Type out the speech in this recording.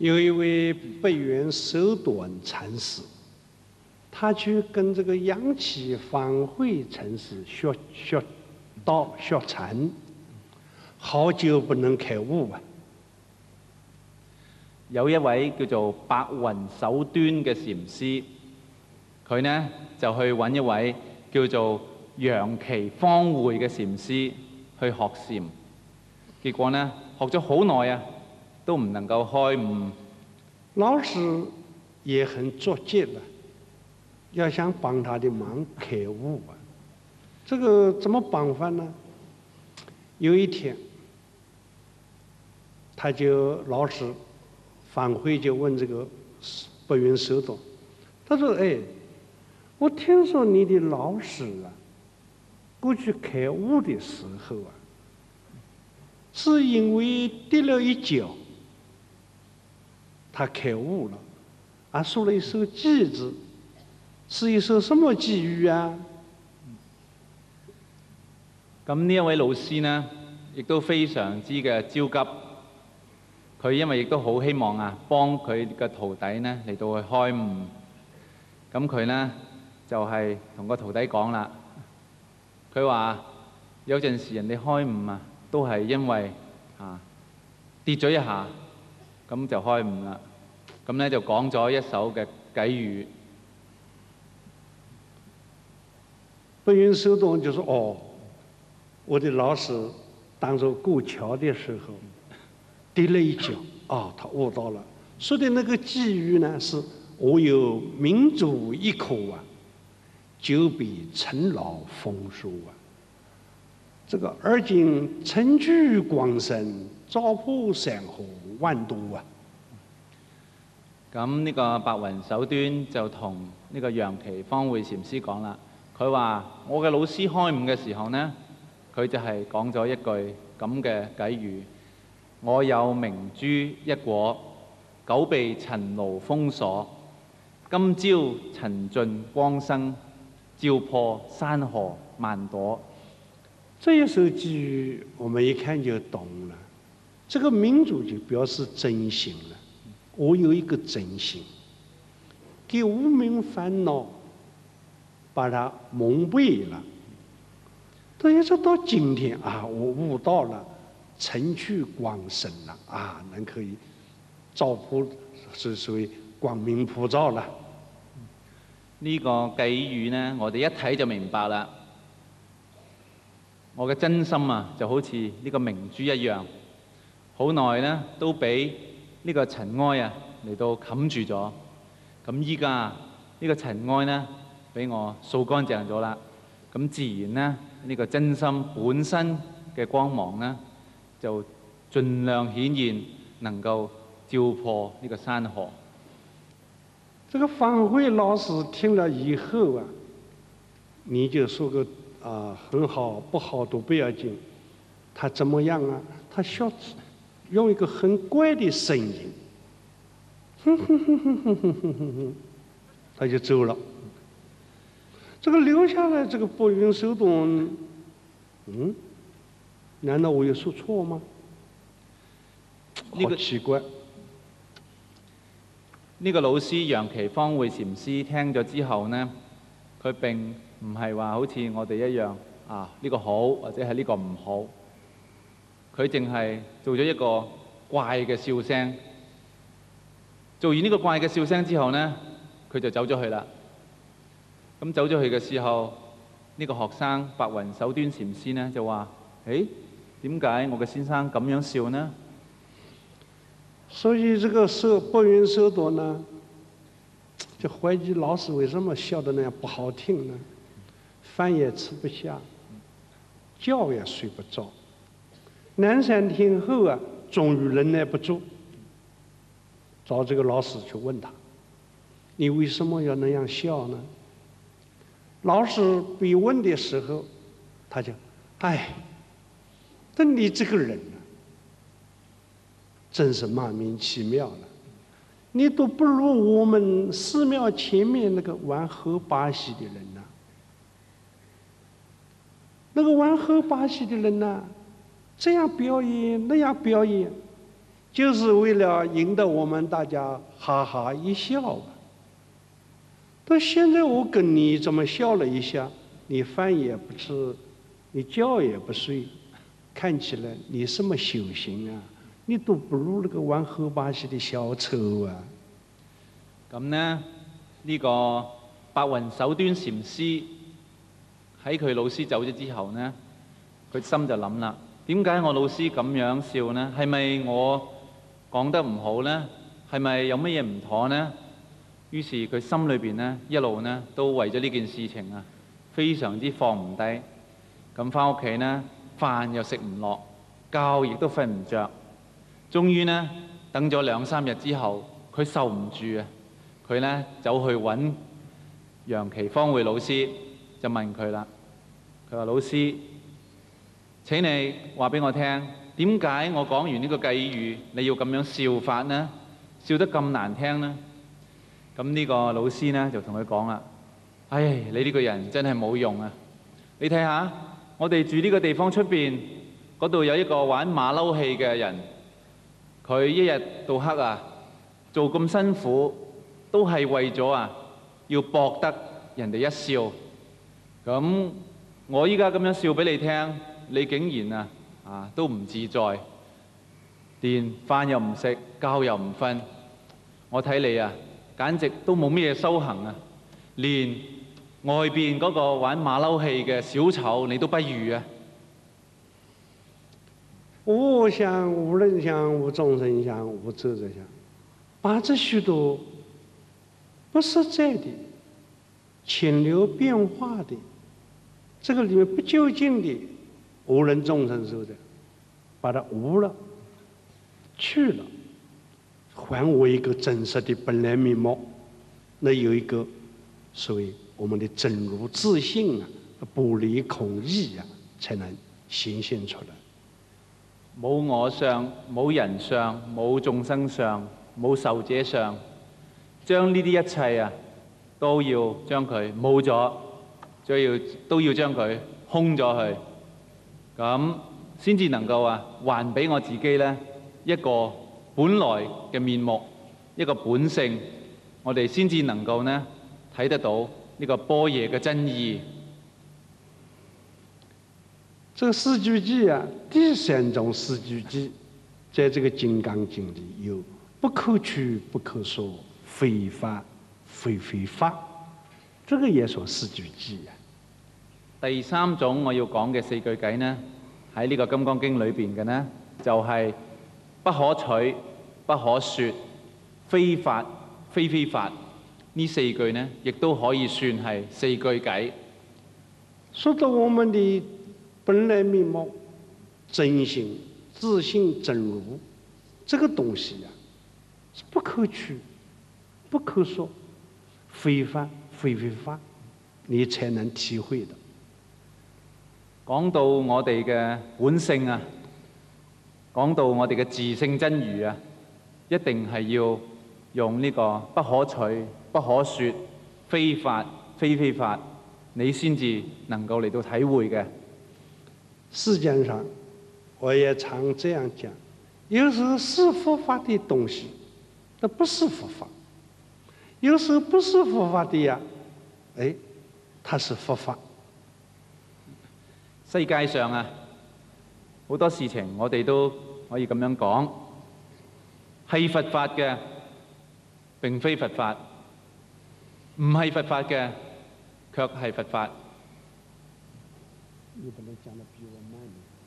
有一位北元守短禅师，他去跟这个杨岐方慧禅师学道学禅，好久不能开悟啊。 有一位叫做白雲守端嘅禪師，佢呢就去揾一位叫做楊岐方會嘅禪師去學禪，結果呢學咗好耐啊，都唔能夠開悟。 老師也很着急了，要想幫他的忙開悟啊。這個怎麼幫法呢？有一天，老師返回就問這個白雲守短，他說：“哎，我聽說你的老師啊，過去開悟的時候啊，是因為跌了一跤，他開悟了，啊，說了一首偈子，是一首什麼偈語啊？” 咁呢一位老師呢，亦都非常之嘅焦急。佢因為亦都好希望啊，幫佢嘅徒弟呢嚟到去開悟。咁佢呢就係同個徒弟講啦，佢話有陣時人哋開悟啊，都係因為跌咗一下，咁就開悟啦。咁呢就講咗一首嘅偈語。 白雲守短就說：“哦，我的老師當時過橋的時候跌了一跤，啊，他悟到了。說的那個偈語呢，是我有明珠一顆啊，久比塵勞風霜啊。這個而今塵去光生，照破山河萬度啊。” 咁呢個白雲守端就同呢個楊岐方會禪師講啦，佢話我嘅老師開悟嘅時候呢，佢就係講咗一句咁嘅偈語：我有明珠一顆，久被塵勞封鎖。今朝塵盡光生，照破山河萬朵。 這一首偈語，我們一看就懂了。這個明珠就表示真心了。我有一個真心，給無明煩惱把它蒙蔽了。但是到今天啊，我悟到了，塵去光生了啊，能可以照破，是屬於光明普照了。 呢個偈語呢，我哋一睇就明白啦。我嘅真心啊，就好似呢個明珠一樣，好耐呢都俾呢個塵埃啊嚟到冚住咗。咁依家呢個塵埃呢，俾我掃乾淨咗啦。咁自然呢，呢個真心本身嘅光芒呢，就盡量顯現，能夠照破呢個山河。 這個方慧老師聽了以後啊，你就說個很好不好都不要緊，他怎麼樣啊？他用一個很怪的聲音，哼哼哼哼哼哼哼哼哼，他就走了。這個留下來這個白雲守短，難道我有說錯嗎？好奇怪。 呢個老師楊岐方會禪師聽咗之後呢，佢並唔係話好似我哋一樣呢個好或者係呢個唔好，佢淨係做咗一個怪嘅笑聲。做完呢個怪嘅笑聲之後呢，佢就走咗去啦。咁走咗去嘅時候，呢個學生白雲守端禪師呢就話：誒，點解我嘅先生咁樣笑呢？ 所以這個白雲守短呢，就懷疑老師為什麼笑得那樣不好聽呢？飯也吃不下，覺也睡不着。兩三天後啊，終於忍耐不住，找這個老師去問他：你為什麼要那樣笑呢？老師被問的時候，他就：哎，但你這個人啊，真是莫名其妙了，你都不如我們寺廟前面那個玩猴把戲的人呐。那個玩猴把戲的人呐，這樣表演那樣表演， 就是为了引得我们大家哈哈一笑啊。到现在我跟你这么笑了一下，你饭也不吃，你觉也不睡，看起来你什么修行啊？你都不如那个玩后把戲的小丑啊！ 咁呢，呢個白雲守端禪師喺佢老師走咗之後呢，佢心就諗啦：點解我老師咁樣笑呢？係咪我講得唔好呢？係咪有乜嘢唔妥呢？於是佢心裏邊呢，一路呢都為咗呢件事情啊，非常之放唔低。咁翻屋企呢，飯又食唔落，覺亦都瞓唔着。終於呢，等咗2、3日之後，佢受唔住啊！佢呢走去揾楊奇方會老師，就問佢啦。佢話：老師，請你話俾我聽，點解我講完呢個偈語，你要咁樣笑法呢？笑得咁難聽呢？咁呢個老師呢就同佢講啦：唉，你呢個人真係冇用啊！你睇下，我哋住呢個地方出邊嗰度有一個玩馬騮戲嘅人，佢一日到黑啊做咁辛苦，都係為咗啊要博得人哋一笑。咁我依家咁樣笑俾你聽，你竟然都唔自在，連飯又唔食，覺又唔瞓。我睇你啊，簡直都冇咩修行啊，連外邊嗰個玩馬騮戲嘅小丑你都不如啊！ 我想无人想，无众生想，无智者想，把这许多不实在的、潜流变化的，这个里面不究竟的无人众生受的，把它无了、去了，还我一个真实的本来面目。那有一个所谓我们的真如自性啊，不离空义啊，才能显现出来。 冇我相，冇人相，冇眾生相，冇受者相，將呢啲一切啊，都要將佢冇咗，都要將佢空咗去，咁先至能夠還俾我自己呢一個本來嘅面目，一個本性，我哋先至能夠呢睇得到呢個般若嘅真義。 这个四句偈啊，第3种四句偈，在这个《金刚经》里有不可取、不可说、非法、非非法，这个也说四句偈啊。 第3種我要講嘅4句偈呢，喺呢個《金剛經》裏邊嘅呢，就係不可取、不可說、非法、非非法。呢4句呢，亦都可以算係4句偈。 說到我們的本來面目、真性、自性、真如，這個東西啊，是不可取、不可說、非法、非非法，你才能體會的。 講到我哋嘅本性啊，講到我哋嘅自性真如啊，一定係要用呢個不可取、不可說、非法、非非法，你先至能夠嚟到體會嘅。 世間上，我也常這樣講，有時候是佛法的東西，它不是佛法；有時候不是佛法的呀，它是佛法。 世界上啊，好多事情我哋都可以咁樣講，係佛法嘅並非佛法，唔係佛法嘅卻係佛法。 你不能講得比我慢一點。